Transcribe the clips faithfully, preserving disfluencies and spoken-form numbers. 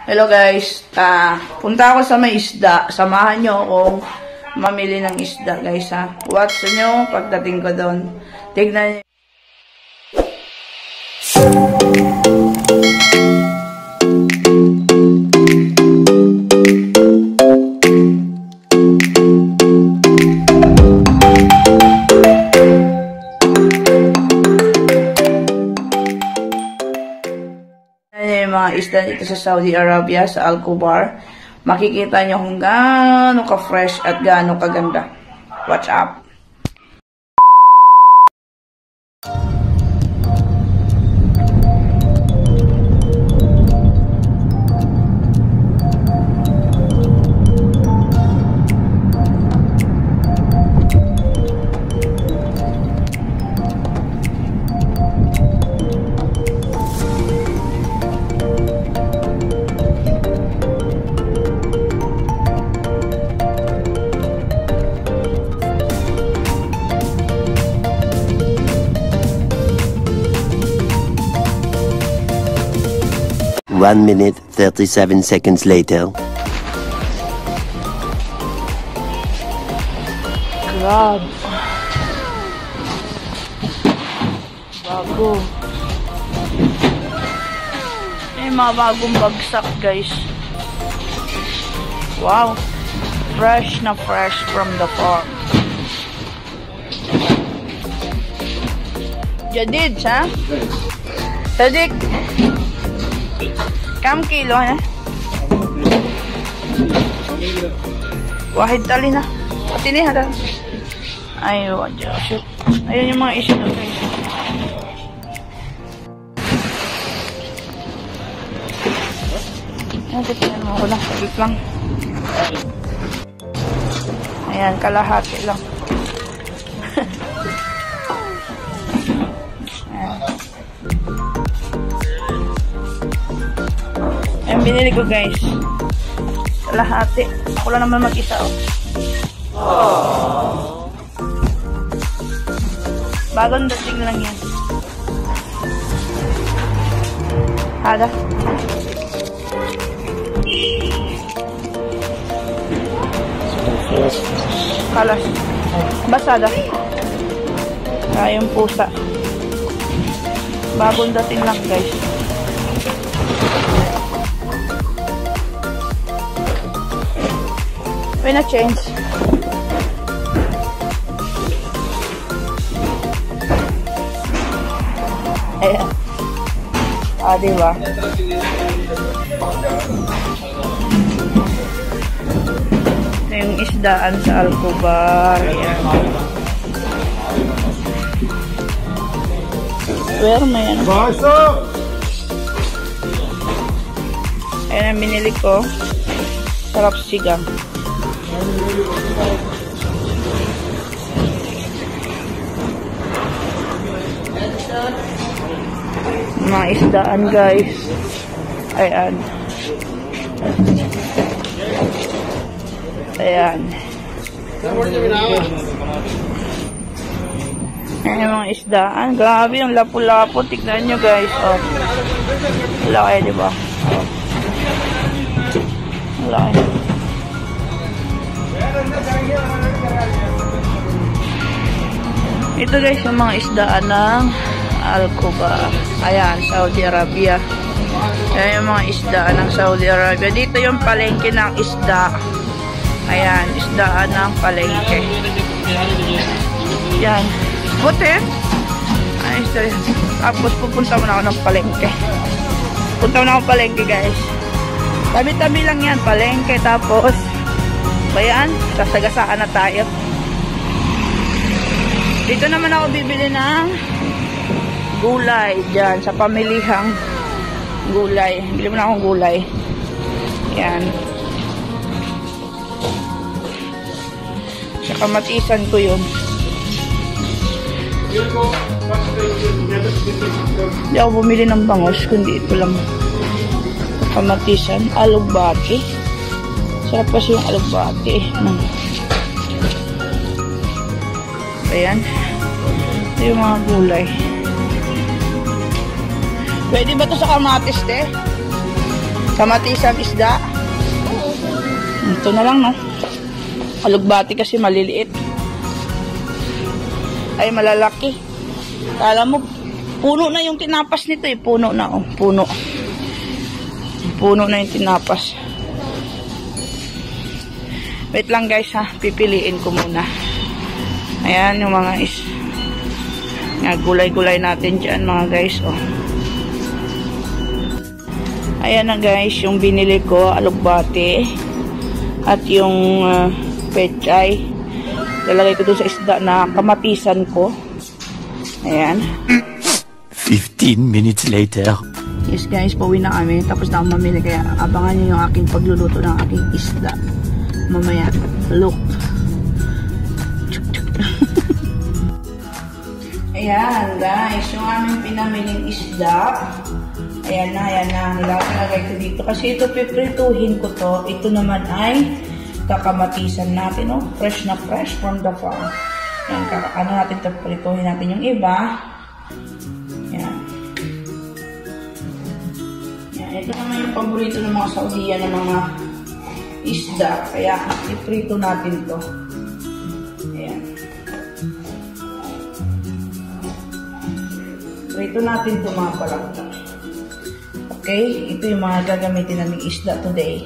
Hello guys, uh, punta ako sa may isda. Samahan nyo akong mamili ng isda guys ha. Watch nyo pagdating ko doon. Tignan nyo. Mga isda dito sa Saudi Arabia, sa Al-Kubar. Makikita nyo kung gaano ka-fresh at gaano kaganda. Watch up! One minute, thirty-seven seconds later. Grab. Bago. May mga bagong bagsak, guys. Wow. Fresh na fresh from the farm. Jadid, ha? Sadik. Kam kilo na? Wahid tali na. Pati niya ha. Ay, wadya. Shoot. Ayun yung mga issue na guys. Ayan, titignan mo ko lang. Sagit lang. Ayan, kalahati lang. Ayan, binili ko guys. Kalahati. Ako lang naman mag-isa oh. Aww. Bagong dating lang yan. Hada. Kalas. Basada. Kaya yung pusa. Bagong dating lang guys. May na-change. Ayan. Ah, diba? Ito yung isdaan sa Al-Kubar. Ayan. Where may ano? Ayan ang binili ko. Sarap sigang. Mga isdaan guys. Ayan. Ayan. Ayan yung mga isdaan. Grabe yung lapu-lapu. Tignan nyo guys. Oh. Laki diba? Oh. Laki. Ito guys yung mga isdaan ng Al-Kubar. Ayan, Saudi Arabia. Ayan yung mga isdaan ng Saudi Arabia. Dito yung palengke ng isda. Ayan, isdaan ng palengke. Yan. Buti. Ayan, isda. Tapos pupunta mo na ako ng palengke. Punta mo na ako ng palengke guys. Tabi-tabi lang yan, palengke. Tapos bayan, sasagasaan na tayo. Dito naman ako bibili ng gulay dyan sa pamilihang gulay. Bili mo na akong gulay. Yan. Sa kamatisan ko yun. Hindi ako bumili ng bangos, kundi ito lang. Sa kamatisan, alugbati. Sarap kasi yung alugbati. Hmm. Ayan. Ito yung mga gulay. Pwede ba ito sa kamatis, te? Kamatisang isda. Ito na lang, no? Alugbati kasi maliliit. Ay, malalaki. Kala mo, puno na yung tinapas nito eh. Puno na, oh. Puno. Puno na yung tinapas. Wait lang guys ha. Pipiliin ko muna. Ayan yung mga is. Gulay-gulay natin dyan mga guys, oh. Ayan na guys, yung binili ko, alugbati. At yung uh, pechay. Lalagay ko doon sa isda na kamatisan ko. Ayan. fifteen minutes later. Yes guys, pauwi na kami. Tapos na ako mamili. Kaya abangan nyo yung aking pagluluto ng aking isda. Mamaya. Look. Ayan guys, yung aming pinamiling isda. Ayan na, ayan na. Nilalagay ko dito. Kasi ito piprituhin ko to. Ito naman ay kakamatisan natin. Oh. Fresh na fresh from the farm. Ayan, ano natin ito. Prituhin natin yung iba. Ayan. Ayan. Ito naman yung paborito ng mga Saudiya ng mga isda. Kaya iprito natin to. Ayan. Prito natin ito mga palakta. Okay, ito yung mga gagamitin namin isda today.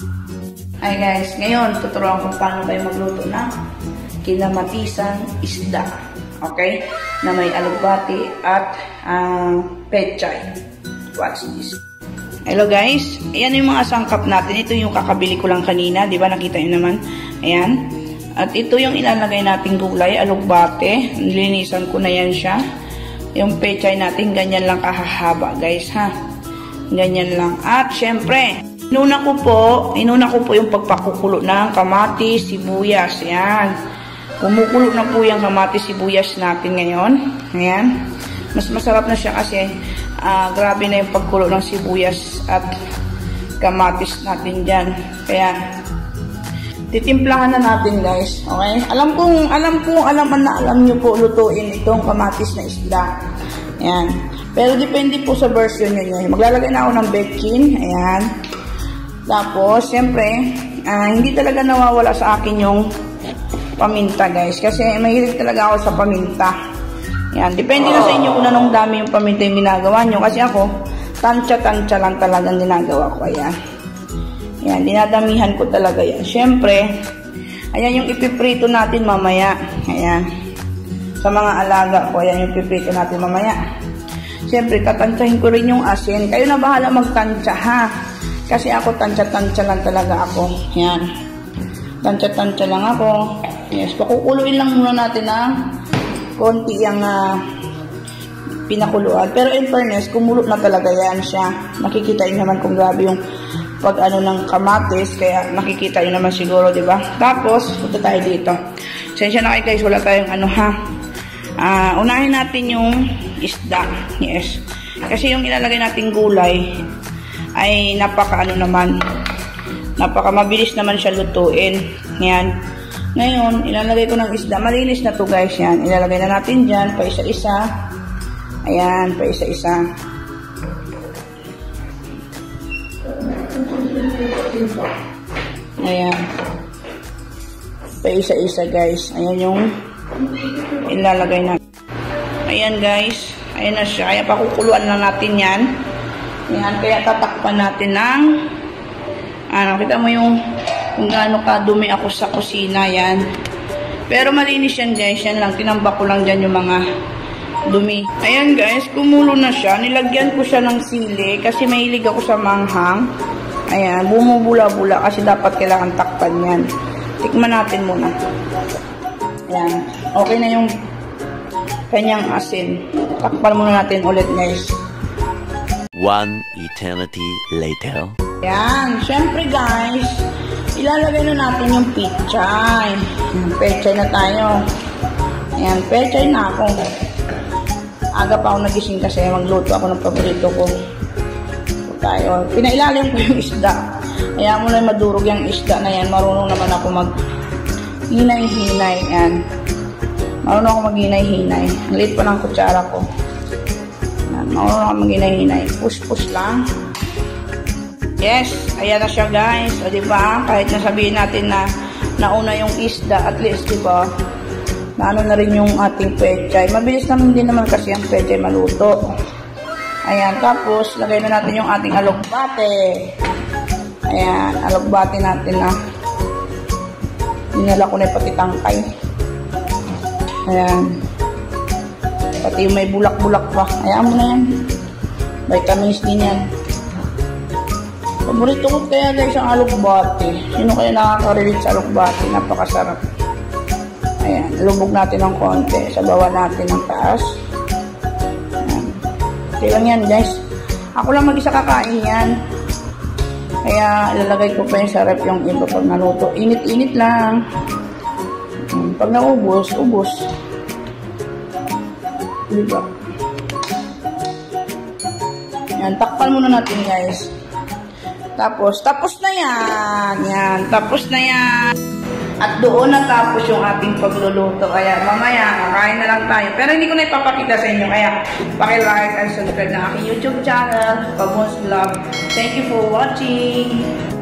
Hi guys, ngayon tuturuan kung paano tayo magluto ng kinamatisan isda. Okay, na may alugbati at uh, pechay. Watch this. Hello guys, ayan yung mga sangkap natin. Ito yung kakabili ko lang kanina, di ba nakita nyo naman? Ayan. At ito yung ilalagay nating gulay, alugbati. Nilinisan ko na yan siya. Yung pechay natin, ganyan lang kahahaba guys ha. Ganyan lang. At syempre, inuna ko po, inuna ko po yung pagpakukulo ng kamatis, sibuyas. Ayan. Kumukulo na po yung kamatis, sibuyas natin ngayon. Ayan. Mas masarap na siya kasi uh, grabe na yung pagkulo ng sibuyas at kamatis natin dyan. Kaya, titimplahan na natin guys. Okay? Alam kong, alam kong, alam na alam nyo po lutuin itong kamatis na isda. Ayan. Pero depende po sa version nyo. Maglalagay na ako ng bechin. Ayan. Tapos, siyempre, uh, hindi talaga nawawala sa akin yung paminta, guys. Kasi mahilig talaga ako sa paminta. Ayan. Depende na sa inyo kung anong dami yung paminta yung ginagawa nyo. Kasi ako, tansya-tansya lang talagang ginagawa ko. Ayan. Ayan. Dinadamihan ko talaga yan. Siyempre, ayan yung ipiprito natin mamaya. Ayan. Sa mga alaga ko, ayan yung ipiprito natin mamaya. Siyempre, tatantsahin ko rin yung asin. Kayo na bahala magtantsa, ha? Kasi ako, tantsa-tantsa lang talaga ako. Yan. Tantsa-tantsa lang ako. Yes, pakukuluin lang muna natin ng konti yung uh, pinakuluan. Pero in fairness, kumulo na talaga yan siya. Nakikita nyo naman kung grabe yung pag-ano ng kamatis. Kaya nakikita nyo naman siguro, di ba? Tapos, punta tayo dito. Sensya na kayo guys, wala tayong ano, ha? Uh, unahin natin yung isda. Yes. Kasi yung ilalagay nating gulay ay napaka ano naman. Napaka mabilis naman siya lutuin. Yan. Ngayon, ilalagay ko ng isda. Malinis na to guys. Yan. Ilalagay na natin dyan. Pa isa-isa. Ayan. Pa isa-isa. Ayan. Pa isa-isa guys. Ayan yung ilalagay na. Ayan guys. Ayan na siya. Kaya pakukuluan lang natin yan. Ayan. Kaya tatakpan natin ng ano. Kita mo yung kung gaano kadumi ako sa kusina. Yan. Pero malinis yan guys. Yan lang. Tinambak ko lang dyan yung mga dumi. Ayan guys. Kumulo na siya. Nilagyan ko siya ng sili. Kasi mahilig ako sa manghang. Ayan. Bumubula-bula. Kasi dapat kailangan takpan yan. Tikman natin muna. Ayan. Okay na yung kanyang asin. Takpan muna natin ulit guys. One eternity later. Ayan. Siyempre guys, ilalagay na natin yung pechay. Pechay na tayo. Ayan. Pechay na ako. Aga pa ako nagising kasi magluto ako ng paborito ko. Tayo. Pinailalim ko yung isda. Kaya mo na madurog yung isda na yan. Marunong naman ako mag hinay-hinay. Yan. Marunong ako mag-hinay-hinay. Liit pa ng kutsara ko. Yan. Marunong ako mag-hinay-hinay. Push-push lang. Yes, ayan na siya guys. O diba, kahit nasabihin natin na nauna yung isda, at least diba, na ano na rin yung ating pechay. Mabilis naman din naman kasi ang pechay maluto. Ayan, tapos lagay na natin yung ating alugbate. Ayan, alugbate natin na dinala ko na pati tangkay. Ayan. Pati yung may bulak-bulak pa. Ayan mo na yan. Vitamins din yan. Paborito ko kaya guys ang alugbate. Sino kaya nakaka-relate sa alugbate? Napakasarap. Ayan, lubog natin ng konti. Sabawan natin ng taas. Ayan. Okay lang yan guys. Ako lang mag-isa kakain yan. Kaya ilalagay ko pa yung sa rep yung iba pag naluto. Init-init lang. Pag naubos, ubos. Diba? Yan, takpan muna natin guys. Tapos, tapos na yan. Yan, tapos na yan. At doon natapos yung ating pagluluto. Kaya mamaya, kakain na lang tayo. Pero hindi ko na ipapakita sa inyo. Kaya, paki-like and subscribe na aking YouTube channel, Pabons Vlog. Thank you for watching.